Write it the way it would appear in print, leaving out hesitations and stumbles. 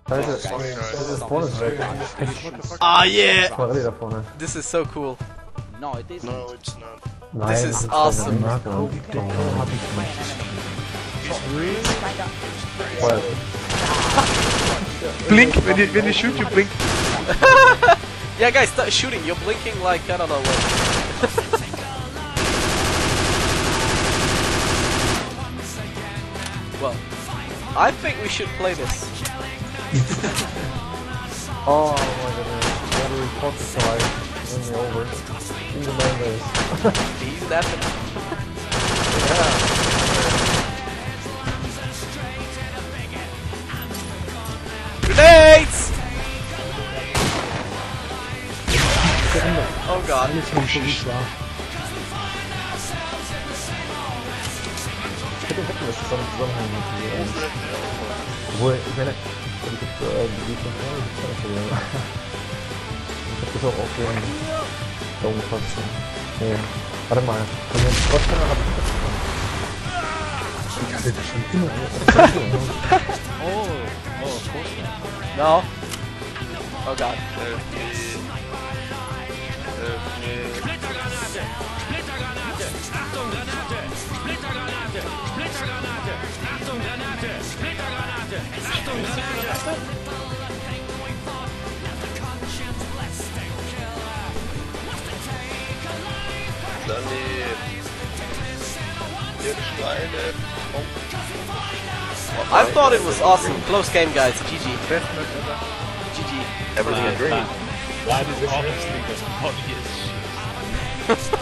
Das vorne ist weg. Ah, yeah! Das war really da vorne. This is so cool. No, it isn't. No, it's not. Nein, This is awesome. Blink, when you shoot, you blink. Yeah, guys, start shooting. You're blinking like, I don't know what. Well, I think we should play this. Oh my goodness. Gotta report the side when you're over. In the main base. He's napping. Yeah. Grenades! Oh god. Ich hätte wetten, dass das damit zusammenhängt mit obwohl, ich meine, ich hab die von vorne die Probleme. Ich hab das auch aufgehört. Da oben fast. Nee. Warte mal. Wenn wir einen Sportkanal haben, ich hatte das schon immer. No. Oh god. I thought it was awesome. Close game, guys. GG. GG. Everything is green. That is honestly the funniest shit.